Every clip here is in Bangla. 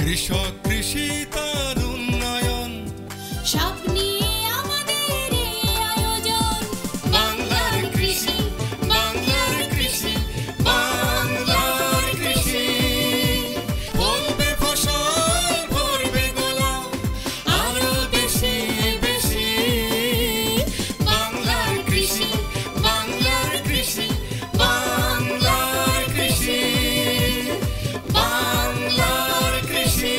কৃষক কৃষি তার উন্নয়ন সব নিয়ে আমাদের এই আয়োজন। বাংলার কৃষি, বাংলার কৃষি, বাংলার কৃষি। ফলবে ফসল ভরবে গোলা আরো বেশি বেশি। বাংলার কৃষি, বাংলার কৃষি, বাংলার কৃষি, বাংলার কৃষি,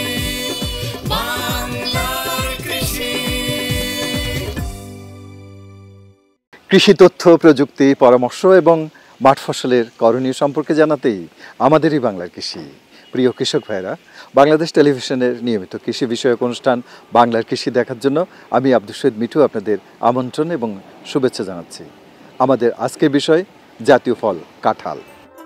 বাংলার কৃষি। কৃষি তথ্য প্রযুক্তি পরামর্শ এবং মাঠ ফসলের করণীয় সম্পর্কে জানাতেই আমাদেরই বাংলার কৃষি। প্রিয় কৃষক ভাইরা, বাংলাদেশ টেলিভিশনের নিয়মিত কৃষি বিষয়ক অনুষ্ঠান বাংলার কৃষি দেখার জন্য আমি আব্দুল শহীদ মিঠু আপনাদের আমন্ত্রণ এবং শুভেচ্ছা জানাচ্ছি। আমাদের আজকের বিষয় জাতীয় ফল কাঁঠাল।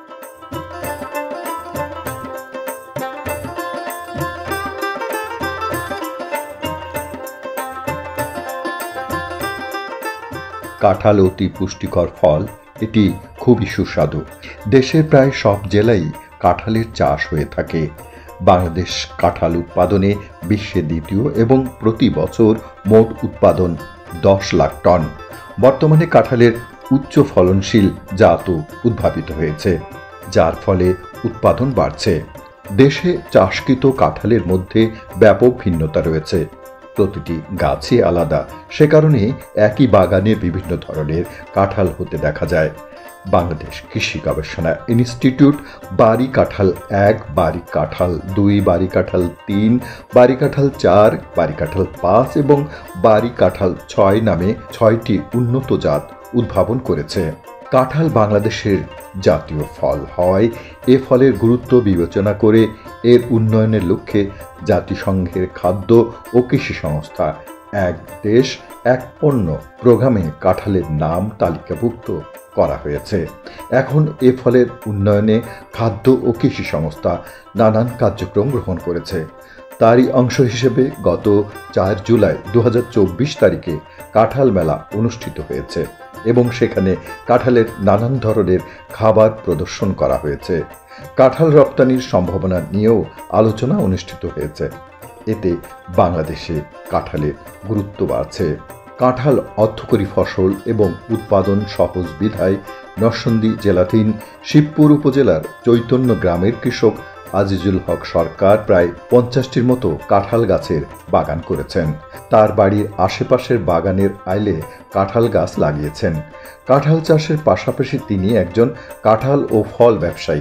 কাঁঠাল অতি পুষ্টিকর ফল, এটি খুবই সুস্বাদু। দেশের প্রায় সব জেলায় কাঁঠালের চাষ হয়ে থাকে। বাংলাদেশ কাঁঠাল উৎপাদনে বিশ্বে দ্বিতীয় এবং প্রতি বছর মোট উৎপাদন 10 লাখ টন। বর্তমানে কাঁঠালের উচ্চ ফলনশীল জাতও উদ্ভাবিত হয়েছে, যার ফলে উৎপাদন বাড়ছে। দেশে চাষকৃত কাঁঠালের মধ্যে ব্যাপক ভিন্নতা রয়েছে, প্রতিটি গাছই আলাদা। সে কারণে একই বাগানে বিভিন্ন ধরনের কাঁঠাল হতে দেখা যায়। বাংলাদেশ কৃষি গবেষণা ইনস্টিটিউট বাড়ি কাঁঠাল 1, বাড়ি কাঁঠাল 2, বাড়ি কাঁঠাল 3, বাড়ি কাঁঠাল 4, বাড়ি কাঁঠাল 5 এবং বাড়ি কাঁঠাল 6 নামে 6টি উন্নত জাত উদ্ভাবন করেছে। কাঁঠাল বাংলাদেশের জাতীয় ফল হয় এ ফলের গুরুত্ব বিবেচনা করে এর উন্নয়নের লক্ষ্যে জাতিসংঘের খাদ্য ও কৃষি সংস্থা এক দেশ এক পণ্য প্রোগ্রামে কাঁঠালের নাম তালিকাভুক্ত করা হয়েছে। এখন এ ফলের উন্নয়নে খাদ্য ও কৃষি সংস্থা নানান কার্যক্রম গ্রহণ করেছে। তারই অংশ হিসেবে গত 4 জুলাই 2024 তারিখে কাঁঠাল মেলা অনুষ্ঠিত হয়েছে এবং সেখানে কাঁঠালের নানান ধরনের খাবার প্রদর্শন করা হয়েছে। কাঁঠাল রপ্তানির সম্ভাবনা নিয়েও আলোচনা অনুষ্ঠিত হয়েছে। এতে বাংলাদেশে কাঁঠালের গুরুত্ব বাড়ছে। কাঁঠাল অর্থকরী ফসল এবং উৎপাদন সহজ বিধায় নরসিংদী জেলাধীন শিবপুর উপজেলার চৈতন্য গ্রামের কৃষক আজিজুল হক সরকার প্রায় 50টির মতো কাঁঠাল গাছের বাগান করেছেন। তার বাড়ির আশেপাশের বাগানের আইলে কাঁঠাল গাছ লাগিয়েছেন। কাঁঠাল চাষের পাশাপাশি তিনি একজন কাঁঠাল ও ফল ব্যবসায়ী।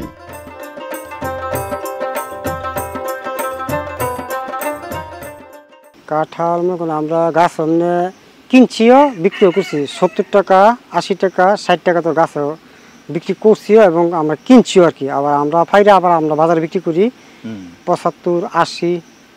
কাঁঠাল আমরা গাছ এমনি কিনছিও বিক্রিও করছি, 70 টাকা 80 টাকা 60 টাকা তো গাছও বিক্রি করছিও এবং আমরা কিনছিও আর কি। আবার আমরা ফাইরে আবার আমরা বাজারে বিক্রি করি 75, 80,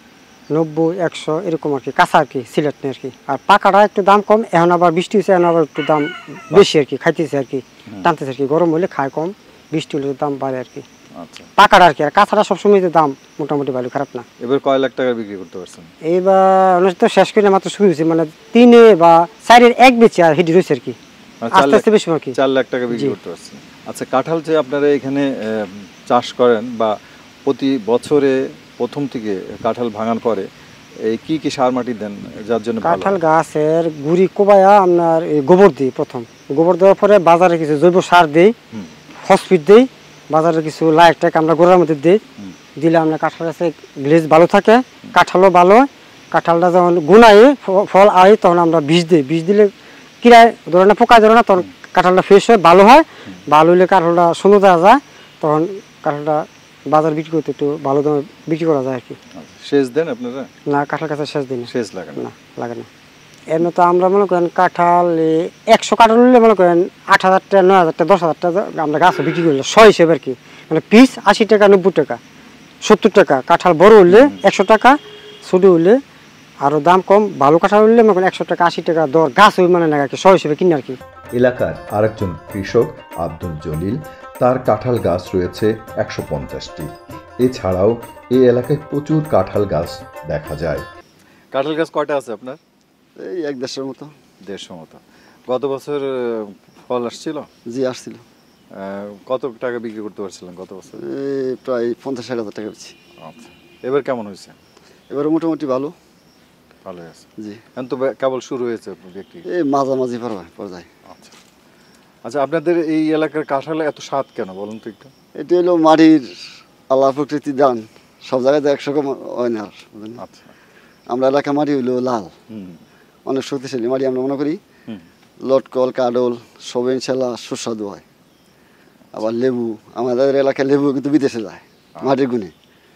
90, 100 এরকম আর কি, কাঁচা আর কি, সিলেট নেই আর কি। আর পাকাটা একটু দাম কম, এখন আবার বৃষ্টি হয়েছে, এখন আবার একটু দাম বেশি আর কি, খাইতেছে আর কি, টানতেছে আর কি। গরম হলে খায় কম, বৃষ্টি হলে দাম বাড়ে আর কি। পাকাটা আর কি, আর কাঁচাটা সবসময় দাম মোটামুটি ভালো, খারাপ না। এবার কয় লাখ টাকা বিক্রি করতে পারছেন? এইবার তো শেষ করে মাত্র শুরু হয়েছে, মানে 3 বা 4 এক বেচে আর হিডি রয়েছে আর কি, আস্তে আস্তে বেশি আর কি। 4 লাখ টাকা বিক্রি করতে পারছেন। আচ্ছা, কাঁঠাল যে আপনারা এখানে চাষ করেন বা প্রতি বছরে প্রথম থেকে কাঁঠাল ভাঙার পরে এই কি কি সার মাটি দেন যার জন্য? কাঁঠাল গাছের গুড়ি কোবায়া আপনার গোবর দিই, প্রথম গোবর দেওয়ার পরে বাজারে কিছু জৈব সার দিই, ফসফেট দিই, বাজারে কিছু লাইট টাইক আমরা গোড়ার মধ্যে দিই। দিলে আপনার কাঁঠাল গাছে গ্লেজ ভালো থাকে, কাঁঠালও ভালো। কাঁঠালটা যখন গুনায় ফল আয় তখন আমরা বিষ দিই, বিষ দিলে কিরায় ধরে না, পোকায় ধরে না, তখন কাঁঠালটা ফ্রেশ হয়, ভালো হয়। ভালো হলে কাঁঠালটা সুন্দর দেওয়া যায়, তখন কাঁঠালটা বাজার বিক্রি করতে একটু ভালো দামে বিক্রি করা যায় আর কি। সেচ দেন আপনারা? না, কাঁঠাল গাছে সেচ দিই না, সেচ লাগে না, লাগে না। এর মতো আমরা মনে করেন কাঁঠাল 100 কাঁঠাল হলে মনে করেন 8,000 টাকা 9,000 টাকা 10,000 টাকা আমরা গাছও বিক্রি করলে 100 হিসেবে আর কি। মানে পিস 80 টাকা 90 টাকা 70 টাকা। কাঁঠাল বড় হলে 100 টাকা, ছোটো হলে আরও দাম কম। ভালো কাঁঠাল হলে মনে করেন 100 টাকা 80 টাকা দর, গাছ ওই মানে না আর কি, 100 হিসেবে কিনে আর কি। এলাকার আরেকজন কৃষক আব্দুল জলিল, তার কাঁঠাল গাছ রয়েছে 150টি। এছাড়াও এই এলাকায় প্রচুর কাঁঠাল গাছ দেখা যায়। কাঁঠাল গাছ কয়টা আছে আপনার? এই 1-1.5 মতো। 150 মতো। গত বছর ফল আসছিল? জি আসছিল। কত টাকা বিক্রি করতে পারছিলেন গত বছর? প্রায় 50-60 হাজার টাকা বেশি। আচ্ছা, এবার কেমন হয়েছে? এবারে মোটামুটি ভালো। ভালো আছে জি। এখন তো কেবল শুরু হয়েছে বিক্রি। এই মাঝামাঝি পর্যায়ে। আচ্ছা আচ্ছা, আপনাদের এই এলাকার কাঁঠালে এত স্বাদ কেন বলুন তো একটু? এটি হলো মাটির আল্লাহ প্রকৃতির দান, সব জায়গায় তো একরকম হয় না। আচ্ছা। আমরা এলাকা মাটি হইলো লাল, অনেক শক্তিশালী মাটি। আমরা মনে করি লটকল কাডল সব ইনশাল্লাহ সুস্বাদু হয়। আবার লেবু, আমাদের এলাকায় লেবু কিন্তু বিদেশে যায় মাটির গুণে।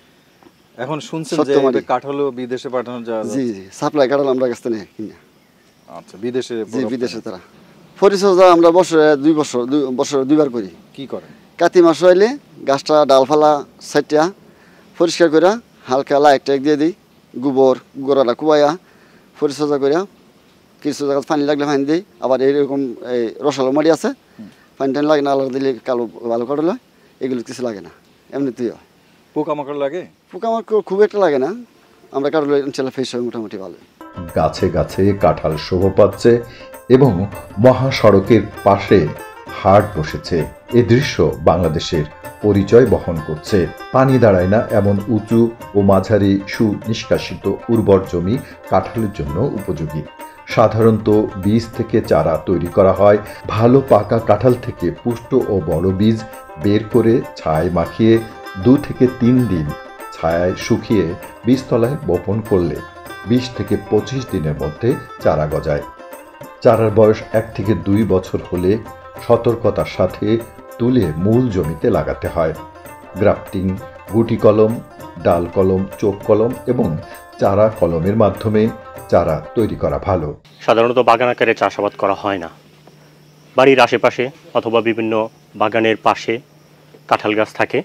এখন শুনছেন যে কাঁঠালও বিদেশে পাঠানো যায়? জি জি, সাপ্লাই কাঁঠাল আমরা কাছ থেকে কিনা। আচ্ছা, বিদেশে? জি, বিদেশে তারা। পরিচর্যা আমরা বছরে বছরে দুইবার করি। কি করেন? কাতি মাস হইলে গাছটা ডালফালা সাইটিয়া পরিষ্কার করে হালকা লাইট টাইট দিয়ে দিই, গোবর গোড়াটা কুবাইয়া পরিচর্যা করিয়া কিছু জায়গা পানি লাগলে পানি দিই। আবার এইরকম এই রসালো মাটি আছে, পানি টানি লাগে না, আলাদা দিলে কালো ভালো কাটল হয়, এগুলো কিছু লাগে না, এমনিতেই হয়। পোকামাকড় লাগে? পোকামাকড় খুব একটা লাগে না, আমরা কাটলে ইনশাল্লাহ ফেস হয় মোটামুটি ভালো। গাছে গাছে কাঁঠাল শোভা পাচ্ছে এবং মহাসড়কের পাশে হাট বসেছে। এ দৃশ্য বাংলাদেশের পরিচয় বহন করছে। পানি দাঁড়ায় না এমন উঁচু ও মাঝারি সুনিষ্কাশিত উর্বর জমি কাঁঠালের জন্য উপযোগী। সাধারণত বীজ থেকে চারা তৈরি করা হয়। ভালো পাকা কাঁঠাল থেকে পুষ্ট ও বড় বীজ বের করে ছায় মাখিয়ে 2 থেকে 3 দিন ছায়ায় শুকিয়ে বীজতলায় বপন করলে 20 থেকে 25 দিনের মধ্যে চারা গজায়। চারার বয়স 1 থেকে 2 বছর হলে সতর্কতার সাথে তুলে মূল জমিতে লাগাতে হয়। গ্রাফটিং, গুটি কলম, ডাল কলম, চোখ কলম এবং চারা কলমের মাধ্যমে চারা তৈরি করা ভালো। সাধারণত বাগান আকারে চাষাবাদ করা হয় না। বাড়ির আশেপাশে অথবা বিভিন্ন বাগানের পাশে কাঁঠাল গাছ থাকে।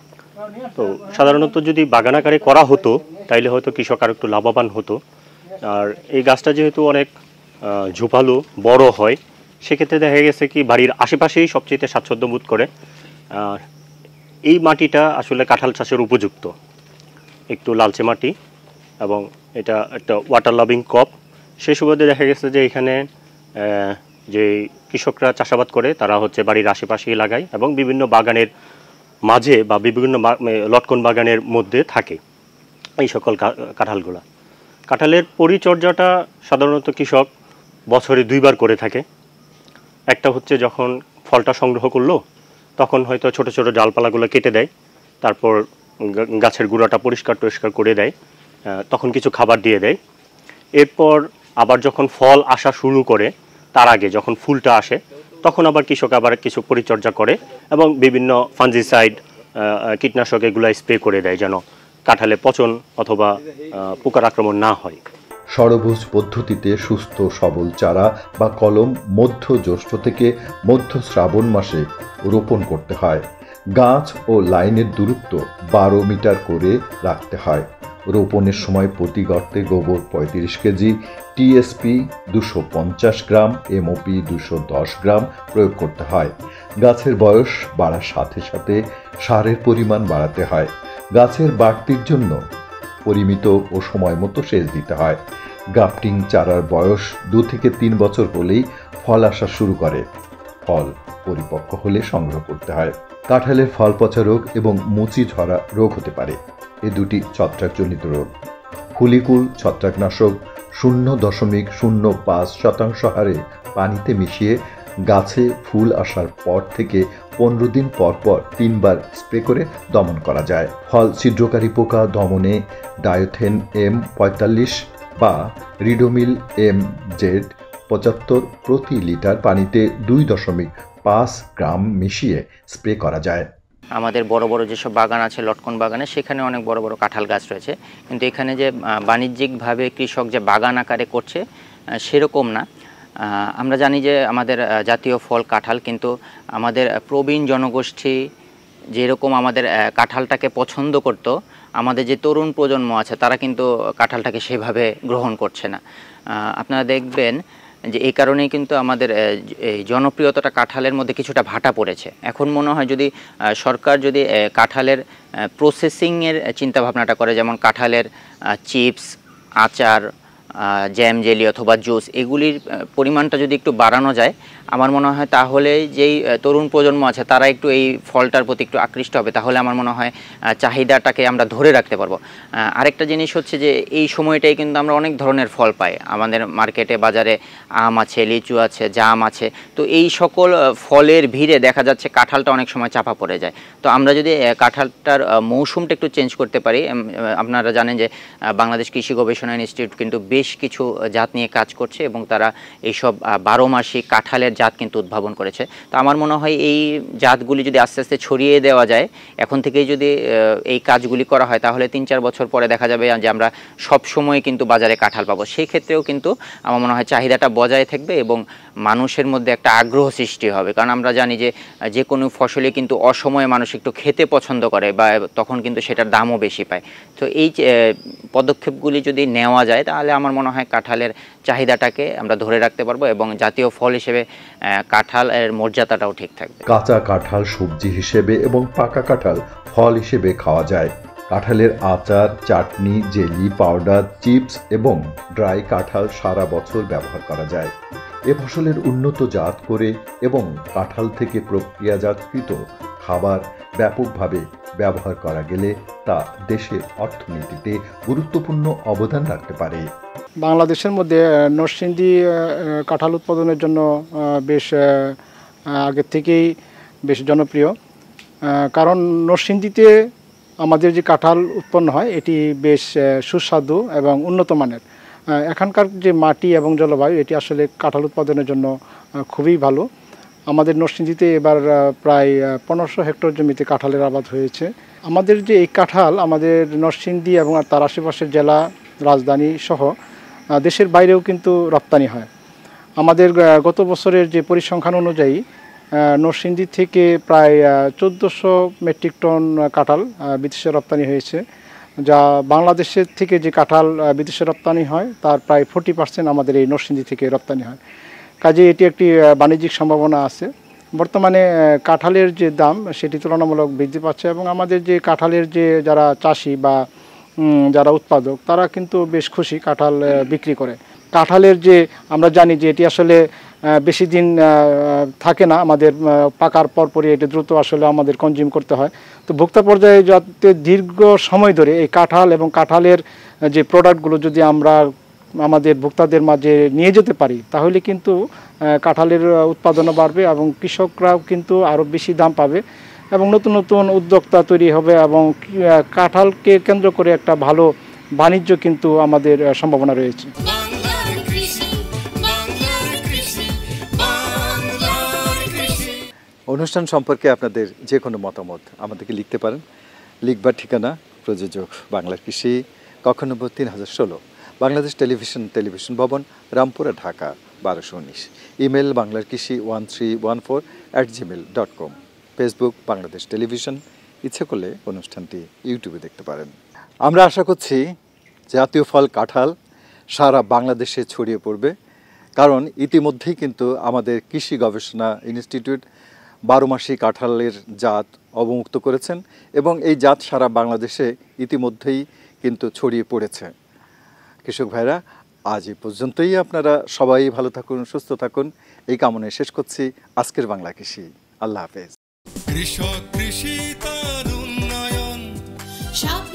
তো সাধারণত যদি বাগান আকারে করা হতো তাইলে হয়তো কৃষক আর একটু লাভবান হতো। আর এই গাছটা যেহেতু অনেক ঝোপালো বড় হয়, সেক্ষেত্রে দেখা গেছে কি বাড়ির আশেপাশেই সবচেয়ে স্বাচ্ছন্দ্য বোধ করে। এই মাটিটা আসলে কাঁঠাল চাষের উপযুক্ত, একটু লালচে মাটি এবং এটা একটা ওয়াটার লাভিং ক্রপ। সেই সুবাদে দেখা গেছে যে এখানে যে কৃষকরা চাষাবাদ করে তারা হচ্ছে বাড়ির আশেপাশেই লাগায় এবং বিভিন্ন বাগানের মাঝে বা বিভিন্ন লটকন বাগানের মধ্যে থাকে এই সকল কাঁঠালগুলা। কাঁঠালের পরিচর্যাটা সাধারণত কৃষক বছরে 2 বার করে থাকে। একটা হচ্ছে যখন ফলটা সংগ্রহ করলো তখন হয়তো ছোট ছোট ডালপালাগুলো কেটে দেয়, তারপর গাছের গুঁড়াটা পরিষ্কার করে দেয়, তখন কিছু খাবার দিয়ে দেয়। এরপর আবার যখন ফল আসা শুরু করে তার আগে যখন ফুলটা আসে তখন আবার কৃষক আবার কিছু পরিচর্যা করে এবং বিভিন্ন ফাঞ্জিসাইড কীটনাশক এগুলো স্প্রে করে দেয় যেন কাঁঠালে পচন অথবা পোকার আক্রমণ না হয়। ষড়ভুজ পদ্ধতিতে সুস্থ সবল চারা বা কলম মধ্য জ্যৈষ্ঠ থেকে মধ্য শ্রাবণ মাসে রোপণ করতে হয়। গাছ ও লাইনের দূরত্ব 12 মিটার করে রাখতে হয়। রোপণের সময় প্রতি গর্তে গোবর 35 কেজি, টিএসপি 250 গ্রাম, এমওপি 210 গ্রাম প্রয়োগ করতে হয়। গাছের বয়স বাড়ার সাথে সাথে সারের পরিমাণ বাড়াতে হয়। গাছের বাড়তির জন্য পরিমিত ও সময় মতো সেচ দিতে হয়। গ্রাফটিং চারার বয়স 2 থেকে 3 বছর হলেই ফল আসা শুরু করে। ফল পরিপক্ক হলে সংগ্রহ করতে হয়। কাঁঠালের ফল পচা রোগ এবং মুচি ঝরা রোগ হতে পারে। এ দুটি ছত্রাকজনিত রোগ। ফুলিকুল ছত্রাকনাশক 0.05% হারে পানিতে মিশিয়ে গাছে ফুল আসার পর থেকে 15 দিন পর পর 3 বার স্প্রে করে দমন করা যায়। ফল ছিদ্রকারী পোকা দমনে ডায়োথেন M45 বা রিডোমিল MZ 75 প্রতি লিটার পানিতে 2.5 গ্রাম মিশিয়ে স্প্রে করা যায়। আমাদের বড় বড় যেসব বাগান আছে লটকন বাগানে, সেখানে অনেক বড় বড় কাঁঠাল গাছ রয়েছে, কিন্তু এখানে যে বাণিজ্যিকভাবে কৃষক যে বাগান আকারে করছে সেরকম না। আমরা জানি যে আমাদের জাতীয় ফল কাঁঠাল, কিন্তু আমাদের প্রবীণ জনগোষ্ঠী যেরকম আমাদের কাঁঠালটাকে পছন্দ করত, আমাদের যে তরুণ প্রজন্ম আছে তারা কিন্তু কাঁঠালটাকে সেভাবে গ্রহণ করছে না। আপনারা দেখবেন যে এই কারণেই কিন্তু আমাদের এই জনপ্রিয়তাটা কাঁঠালের মধ্যে কিছুটা ভাটা পড়েছে। এখন মনে হয় যদি সরকার যদি কাঁঠালের প্রসেসিংয়ের চিন্তাভাবনাটা করে, যেমন কাঁঠালের চিপস, আচার, জ্যাম জেলি অথবা জুস এগুলির পরিমাণটা যদি একটু বাড়ানো যায় আমার মনে হয় তাহলে যেই তরুণ প্রজন্ম আছে তারা একটু এই ফলটার প্রতি একটু আকৃষ্ট হবে, তাহলে আমার মনে হয় চাহিদাটাকে আমরা ধরে রাখতে পারবো। আরেকটা জিনিস হচ্ছে যে এই সময়টাই কিন্তু আমরা অনেক ধরনের ফল পাই, আমাদের মার্কেটে বাজারে আম আছে, লিচু আছে, জাম আছে, তো এই সকল ফলের ভিড়ে দেখা যাচ্ছে কাঁঠালটা অনেক সময় চাপা পড়ে যায়। তো আমরা যদি কাঁঠালটার মৌসুমটা একটু চেঞ্জ করতে পারি, আপনারা জানেন যে বাংলাদেশ কৃষি গবেষণা ইনস্টিটিউট কিন্তু বেশ কিছু জাত নিয়ে কাজ করছে এবং তারা এইসব 12 মাসি কাঁঠালের জাত কিন্তু উদ্ভাবন করেছে। তো আমার মনে হয় এই জাতগুলি যদি আস্তে আস্তে ছড়িয়ে দেওয়া যায়, এখন থেকেই যদি এই কাজগুলি করা হয়, তাহলে 3-4 বছর পরে দেখা যাবে যে আমরা সব সময় কিন্তু বাজারে কাঁঠাল পাবো। সেই ক্ষেত্রেও কিন্তু আমার মনে হয় চাহিদাটা বজায় থাকবে এবং মানুষের মধ্যে একটা আগ্রহ সৃষ্টি হবে, কারণ আমরা জানি যে যে কোনো ফসলে কিন্তু অসময়ে মানুষ একটু খেতে পছন্দ করে বা তখন কিন্তু সেটার দামও বেশি পায়। তো এই পদক্ষেপগুলি যদি নেওয়া যায় তাহলে আমার মনে হয় কাঁঠালের চাহিদাটাকে আমরা ধরে রাখতে পারবো এবং জাতীয় ফল হিসেবে কাঁঠালের মর্যাদাটাও ঠিক থাকবে। কাঁচা কাঁঠাল সবজি হিসেবে এবং পাকা কাঁঠাল ফল হিসেবে খাওয়া যায়। কাঁঠালের আচার, চাটনি, জেলি, পাউডার, চিপস এবং ড্রাই কাঁঠাল সারা বছর ব্যবহার করা যায়। এ ফসলের উন্নত জাত করে এবং কাঁঠাল থেকে প্রক্রিয়াজাতকৃত খাবার ব্যাপকভাবে ব্যবহার করা গেলে তা দেশের অর্থনীতিতে গুরুত্বপূর্ণ অবদান রাখতে পারে। বাংলাদেশের মধ্যে নরসিংদী কাঁঠাল উৎপাদনের জন্য বেশ আগের থেকেই বেশ জনপ্রিয়, কারণ নরসিংদীতে আমাদের যে কাঁঠাল উৎপন্ন হয় এটি বেশ সুস্বাদু এবং উন্নত মানের। এখানকার যে মাটি এবং জলবায়ু এটি আসলে কাঁঠাল উৎপাদনের জন্য খুবই ভালো। আমাদের নরসিংদীতে এবার প্রায় 1500 হেক্টর জমিতে কাঁঠালের আবাদ হয়েছে। আমাদের যে এই কাঁঠাল আমাদের নরসিংদী এবং তার আশেপাশের জেলা, রাজধানী সহ দেশের বাইরেও কিন্তু রপ্তানি হয়। আমাদের গত বছরের যে পরিসংখ্যান অনুযায়ী নরসিংদী থেকে প্রায় 1400 মেট্রিক টন কাঁঠাল বিদেশে রপ্তানি হয়েছে, যা বাংলাদেশের থেকে যে কাঁঠাল বিদেশে রপ্তানি হয় তার প্রায় 40% আমাদের এই নরসিংদী থেকে রপ্তানি হয়। কাজে এটি একটি বাণিজ্যিক সম্ভাবনা আছে। বর্তমানে কাঁঠালের যে দাম সেটি তুলনামূলক বৃদ্ধি পাচ্ছে এবং আমাদের যে কাঁঠালের যে যারা চাষি বা যারা উৎপাদক তারা কিন্তু বেশ খুশি কাঁঠাল বিক্রি করে। কাঁঠালের যে আমরা জানি যে এটি আসলে বেশি দিন থাকে না, আমাদের পাকার পরপরই এটি দ্রুত আসলে আমাদের কনজিউম করতে হয়। তো ভোক্তা পর্যায়ে যাতে দীর্ঘ সময় ধরে এই কাঁঠাল এবং কাঁঠালের যে প্রোডাক্টগুলো যদি আমরা আমাদের ভোক্তাদের মাঝে নিয়ে যেতে পারি তাহলে কিন্তু কাঁঠালের উৎপাদনও বাড়বে এবং কৃষকরাও কিন্তু আরও বেশি দাম পাবে এবং নতুন নতুন উদ্যোক্তা তৈরি হবে এবং কাঁঠালকে কেন্দ্র করে একটা ভালো বাণিজ্য কিন্তু আমাদের সম্ভাবনা রয়েছে। অনুষ্ঠান সম্পর্কে আপনাদের যে কোনো মতামত আমাদেরকে লিখতে পারেন। লিখবার ঠিকানা প্রযোজক বাংলার কৃষি, কক্ষ নম্বর 3016, বাংলাদেশ টেলিভিশন ভবন, Rampura, Dhaka 1219। Email banglarkrishi1314@gmail.com। Facebook Bangladesh television. ইচ্ছে করলে অনুষ্ঠানটি ইউটিউবে দেখতে পারেন। আমরা আশা করছি জাতীয় ফল কাঁঠাল সারা বাংলাদেশে ছড়িয়ে পড়বে, কারণ ইতিমধ্যেই কিন্তু আমাদের কৃষি গবেষণা ইনস্টিটিউট 12 মাসি কাঁঠালের জাত অবমুক্ত করেছেন এবং এই জাত সারা বাংলাদেশে ইতিমধ্যেই কিন্তু ছড়িয়ে পড়েছে। কৃষক ভাইরা, আজ এই পর্যন্তই। আপনারা সবাই ভালো থাকুন, সুস্থ থাকুন, এই কামনায় শেষ করছি আজকের বাংলা কৃষি। আল্লাহ হাফেজ। কৃষক, কৃষি তার উন্নয়ন।